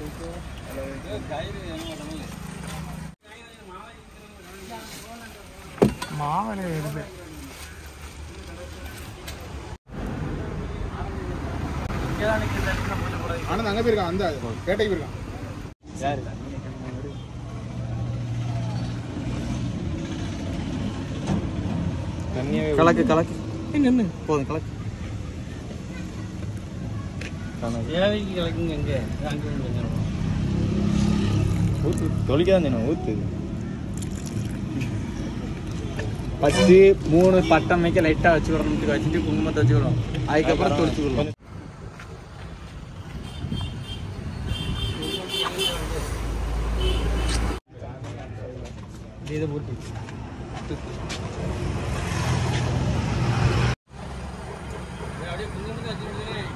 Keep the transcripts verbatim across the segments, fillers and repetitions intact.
மாவலை இருக்கு. ஆனந்த் அங்கே போயிருக்கான், அந்த பேட்டைக்கு போயிருக்கான். யாரு கலக்கு கலக்கு நின்று போதும் கலக்கு ஏழைக்கு கலக்குங்க. எங்கே அங்கே ஊற்று தொளிக்காதான் தினம் ஊற்று. ஃபஸ்ட்டு மூணு பட்டம் வைக்க லைட்டாக வச்சுக்கிறோம், வச்சுட்டு குங்குமத்தை வச்சுக்கிறோம், அதுக்கப்புறம் தொளிச்சுக்கிறோம். இதை போட்டு அப்படியே குங்குமத்தை வச்சுக்கிறேன்.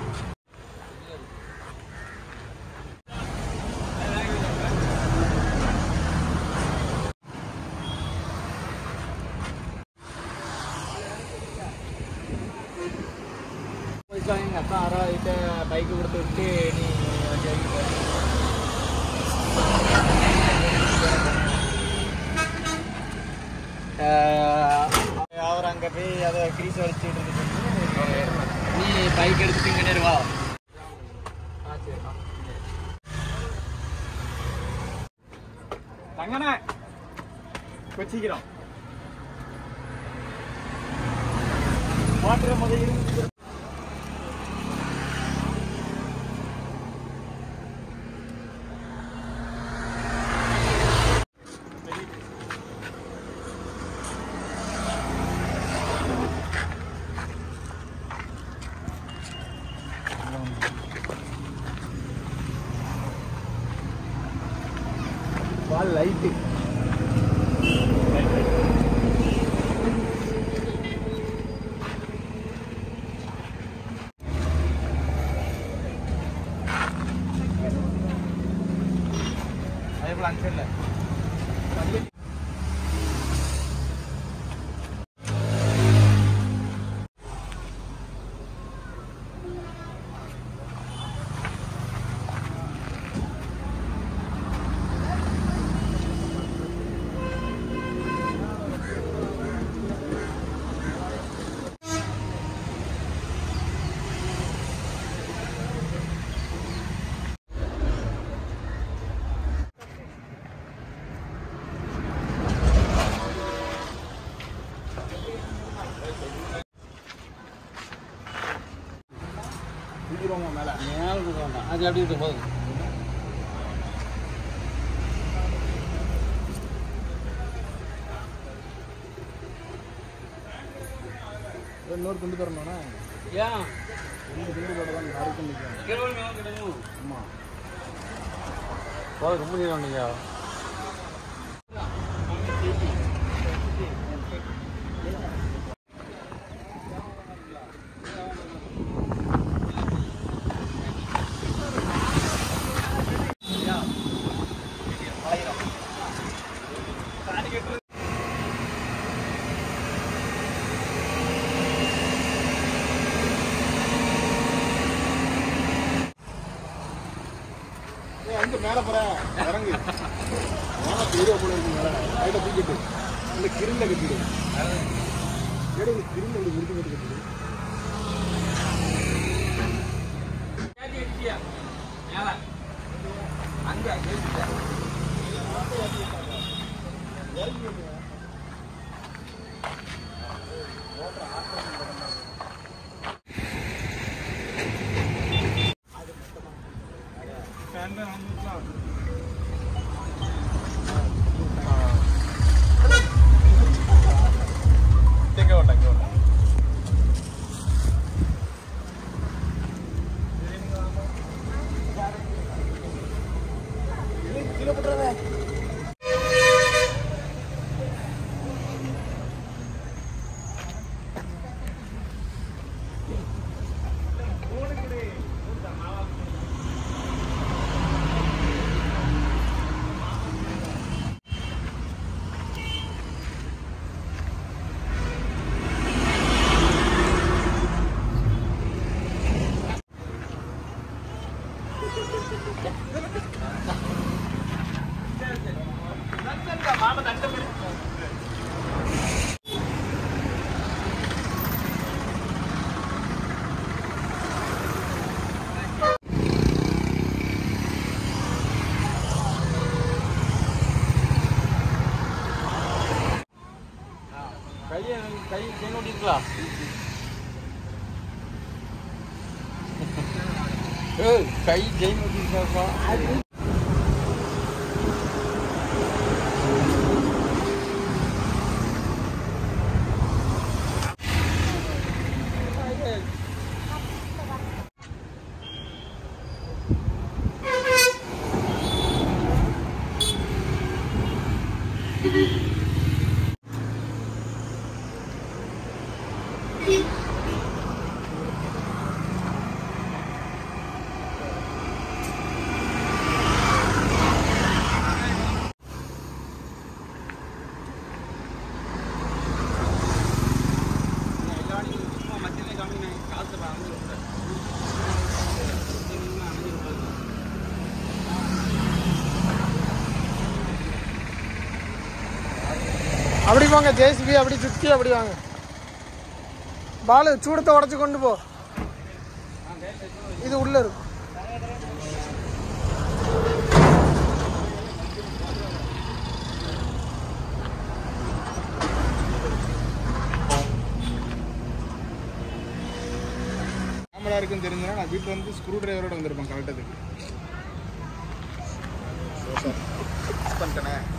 எங்கள் அப்பா ஆறாவது பைக்கு கொடுத்து விட்டு நீ அவர் அங்கே போய் அதை கிரீஸ் வச்சுட்டு நீ பைக் எடுத்துட்டு இங்கே வா. ஆ சரி தங்கண்ணே வச்சுக்கிறோம். வாட்டர் முதல் இருந்து வால் லைட்டு அதே போல் அங்கே இல்லை. மேலே மேலே வேண்டாம், அது அப்படி இருக்கும் போது இன்னொரு துண்டு தரணும்னா ஏன் ரெண்டு துண்டு போட தான் யாருக்கும் நிற்கும். ஆமாம் போது ரொம்ப நீளம் நீங்கள் அங்கே மேலே போகிற இறங்கு மேலே பெரிய போல இருக்கு. மேலே லைட்டை தூக்கிட்டு அந்த கிரில்ல கட்டிடு ஏடோ கிரில்ல அப்படி முறுக்கு போட்டு கட்டிடு. அங்கே கை செயின் ஓட்டிருக்கலாம். ஏய் கை செயின் ஓட்டிருக்காப்பா. அப்படி வாங்க ஜேசிபி, அப்படி சுற்றி அப்படி வாங்க. பாலு சூடத்தை உடச்சி கொண்டு போ. இது உள்ள இருக்கும். கேமரா இருக்குன்னு தெரிஞ்சா நான் வீட்டில் வந்து ஸ்க்ரூ டிரைவரோட வந்திருப்பேன் கரெக்டாக பண்ணிட்டேனே.